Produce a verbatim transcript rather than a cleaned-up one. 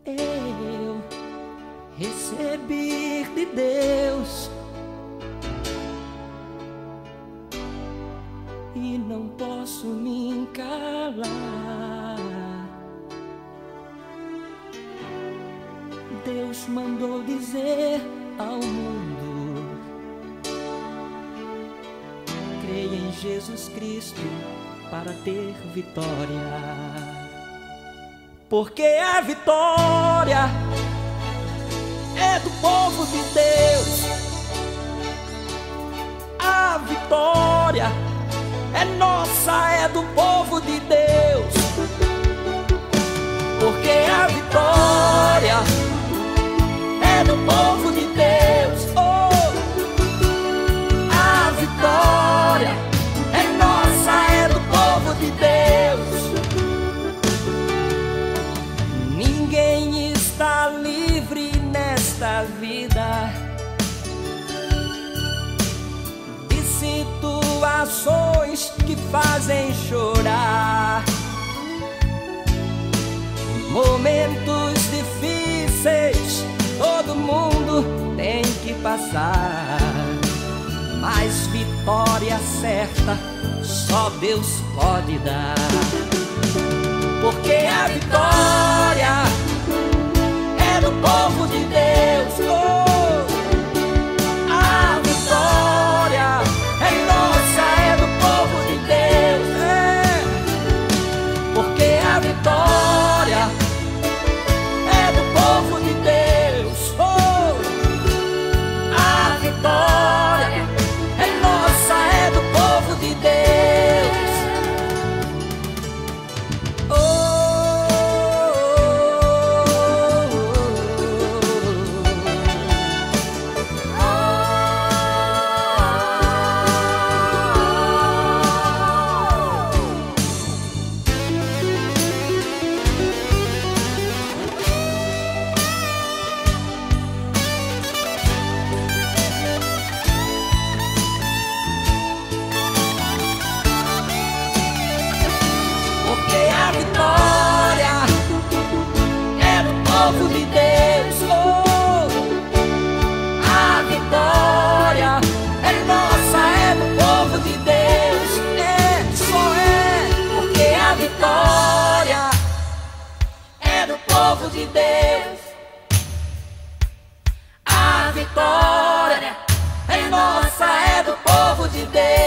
eu recebi de Deus e não posso me calar. Deus mandou dizer ao mundo: creia em Jesus Cristo para ter vitória. Porque a vitória é do povo de Deus. A vitória é nossa, é do povo de Deus. Porque a vitória é do povo de Deus. Oh, a vitória é nossa, é do povo de Deus. Ninguém está livre nesta vida de situações que fazem chorar. Momentos difíceis todo mundo tem que passar, mas vitória certa só Deus pode dar. Porque a vitória é do povo de Deus. Oh, a vitória é nossa, é do povo de Deus. É. Porque a vitória é do povo de Deus. Oh, a vitória é nossa, é do povo de Deus. Oh, de Deus. A vitória é nossa, é do povo de Deus.